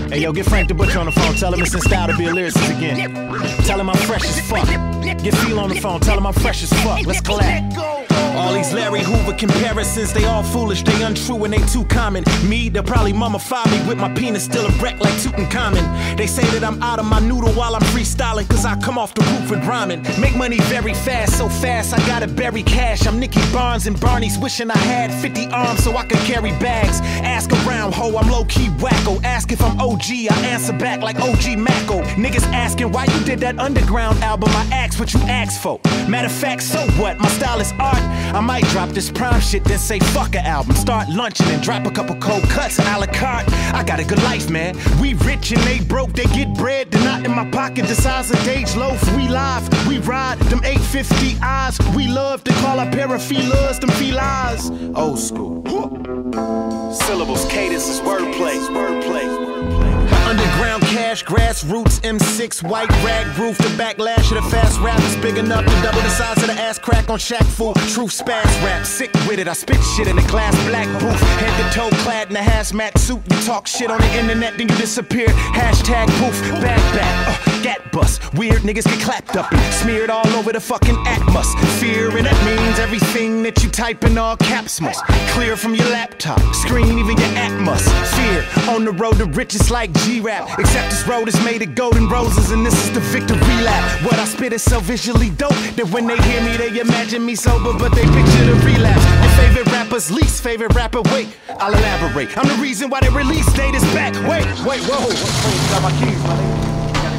Hey yo, get Frank the Butcher on the phone, tell him it's in style to be a lyricist again. Tell him I'm fresh as fuck. Get Phil on the phone, tell him I'm fresh as fuck. Let's collab. All these Larry Hoover comparisons, they all foolish, they untrue and they too common. Me, they'll probably mummify me with my penis still erect like Tutankhamun. They say that I'm out of my noodle while I'm freestyling, cause I come off the roof with rhyming. Make money very fast, so fast I gotta bury cash. I'm Nicky Barnes and Barney's wishing I had 50 arms so I could carry bags. Ask around, ho, I'm low-key wacko. Ask if I'm OG, I answer back like OG Macko. Niggas asking why you did that underground album, I asked what you asked for. Matter of fact, so what? My style is art. I might drop this prime shit, then say fuck a album. Start lunching and drop a couple cold cuts a la carte. I got a good life, man. We rich and they broke, they get bread. They're not in my pocket, the size of Dage Loaf. We live, we ride, them 850 eyes. We love to call our paraphilas, them felines. Old school. Syllables, cadences, wordplay. Underground cash, grassroots, M6, white rag roof. The backlash of the fast rap is big enough to double the size of the ass crack on Shaq Fu. Truth spaz rap, sick with it. I spit shit in a glass black booth. Head to toe clad in a hazmat suit. You talk shit on the internet, then you disappear. Hashtag poof, back, gat bust. Weird niggas get clapped up and smeared all over the fucking Atmos. Fear, and that means everything that you type in all caps must clear from your laptop, screen, even your Atmos. Fear, on the road to riches like G-Rap. Except this road is made of golden roses and this is the victory lap. What I spit is so visually dope that when they hear me they imagine me sober, but they picture the relapse. Your favorite rapper's least favorite rapper, wait, I'll elaborate. I'm the reason why their release date is back. Wait, whoa. Got my keys, my nigga.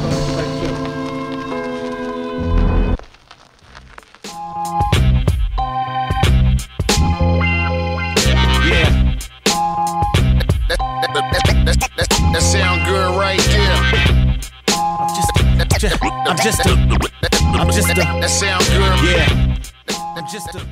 That sound good right there. I'm just a. That sound good. Yeah. I'm just a.